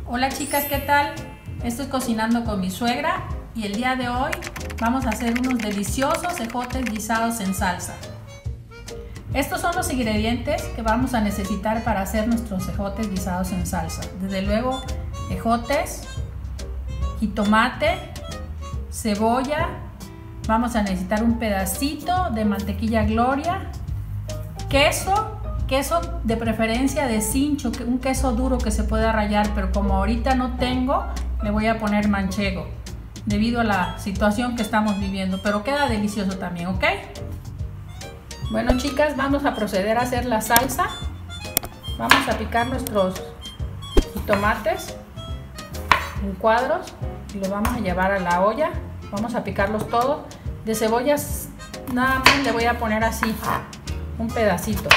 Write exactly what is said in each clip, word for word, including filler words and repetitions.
Hola chicas, ¿qué tal? Estoy cocinando con mi suegra y el día de hoy vamos a hacer unos deliciosos ejotes guisados en salsa. Estos son los ingredientes que vamos a necesitar para hacer nuestros ejotes guisados en salsa. Desde luego, ejotes, jitomate, cebolla, vamos a necesitar un pedacito de mantequilla Gloria, queso, queso de preferencia de cincho, un queso duro que se pueda rallar, pero como ahorita no tengo, le voy a poner manchego debido a la situación que estamos viviendo, pero queda delicioso también, ¿ok? Bueno chicas, vamos a proceder a hacer la salsa. Vamos a picar nuestros tomates en cuadros y los vamos a llevar a la olla. Vamos a picarlos todos. De cebollas nada más le voy a poner así un pedacito,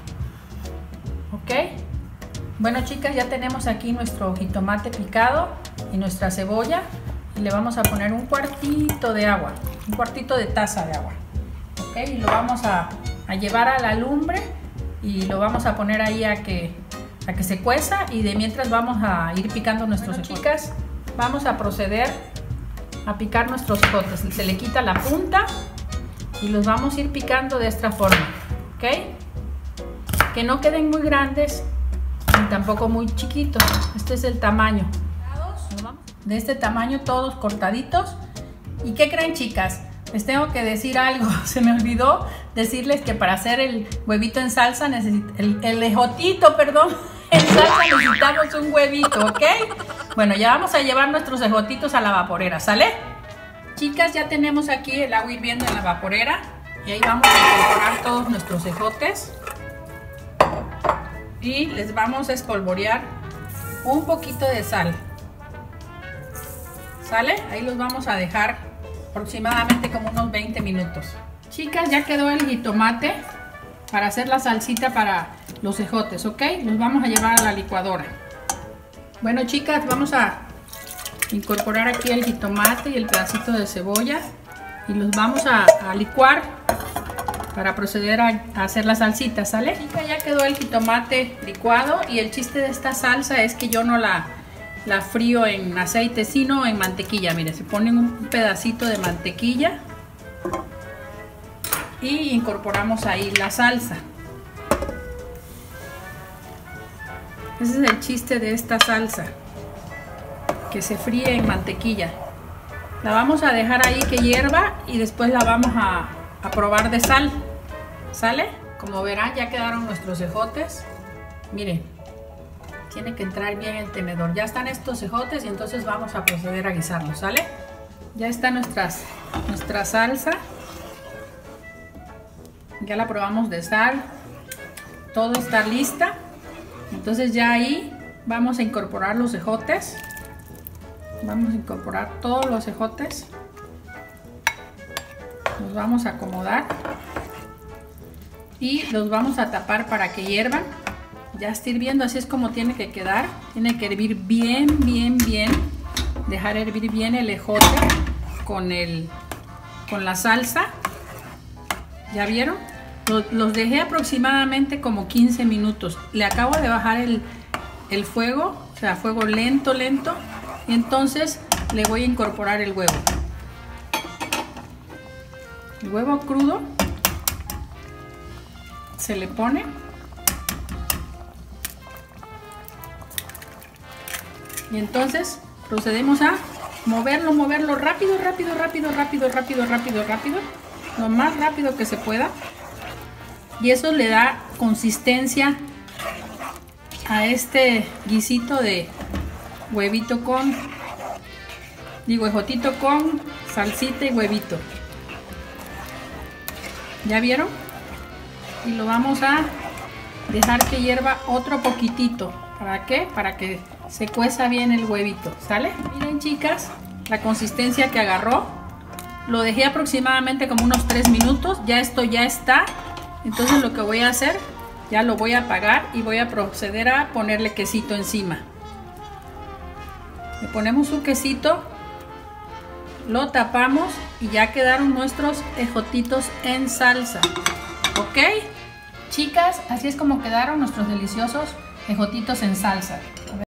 ok. Bueno chicas, ya tenemos aquí nuestro jitomate picado y nuestra cebolla y le vamos a poner un cuartito de agua, un cuartito de taza de agua, ok. Y lo vamos a, a llevar a la lumbre y lo vamos a poner ahí a que, a que se cueza, y de mientras vamos a ir picando nuestros bueno, chicas, vamos a proceder a picar nuestros ejotes. Se le quita la punta y los vamos a ir picando de esta forma, ok. Que no queden muy grandes ni tampoco muy chiquitos. Este es el tamaño. De este tamaño, todos cortaditos. ¿Y qué creen chicas? Les tengo que decir algo. Se me olvidó decirles que para hacer el huevito en salsa, el, el ejotito, perdón, en salsa necesitamos un huevito, ¿ok? Bueno, ya vamos a llevar nuestros ejotitos a la vaporera, ¿sale? Chicas, ya tenemos aquí el agua hirviendo en la vaporera y ahí vamos a incorporar todos nuestros ejotes y les vamos a espolvorear un poquito de sal, ¿sale? Ahí los vamos a dejar aproximadamente como unos veinte minutos. Chicas, ya quedó el jitomate para hacer la salsita para los ejotes, ¿ok? Los vamos a llevar a la licuadora. Bueno chicas, vamos a incorporar aquí el jitomate y el pedacito de cebolla y los vamos a, a licuar para proceder a, a hacer la salsita, ¿sale? Chicas, ya quedó el jitomate licuado y el chiste de esta salsa es que yo no la, la frío en aceite, sino en mantequilla. Mire, se ponen un pedacito de mantequilla y incorporamos ahí la salsa. Ese es el chiste de esta salsa, que se fríe en mantequilla. La vamos a dejar ahí que hierva y después la vamos a, a probar de sal, ¿sale? Como verán, ya quedaron nuestros ejotes. Miren, tiene que entrar bien el tenedor. Ya están estos ejotes y entonces vamos a proceder a guisarlos, ¿sale? Ya está nuestras, nuestra salsa. Ya la probamos de sal. Todo está lista. Entonces ya ahí vamos a incorporar los ejotes. Vamos a incorporar todos los ejotes. Los vamos a acomodar y los vamos a tapar para que hiervan. Ya está hirviendo, así es como tiene que quedar. Tiene que hervir bien, bien, bien. Dejar hervir bien el ejote con, el, con la salsa. ¿Ya vieron? Los dejé aproximadamente como quince minutos. Le acabo de bajar el, el fuego, o sea, fuego lento, lento. Y entonces le voy a incorporar el huevo. El huevo crudo se le pone. Y entonces procedemos a moverlo, moverlo rápido, rápido, rápido, rápido, rápido, rápido, rápido. Lo más rápido que se pueda. Y eso le da consistencia a este guisito de huevito con, digo, ejotito con salsita y huevito. ¿Ya vieron? Y lo vamos a dejar que hierva otro poquitito. ¿Para qué? Para que se cueza bien el huevito, ¿sale? Miren chicas, la consistencia que agarró. Lo dejé aproximadamente como unos tres minutos. Ya esto ya está. Entonces lo que voy a hacer, ya lo voy a apagar y voy a proceder a ponerle quesito encima. Le ponemos su quesito, lo tapamos y ya quedaron nuestros ejotitos en salsa, ¿ok? Chicas, así es como quedaron nuestros deliciosos ejotitos en salsa.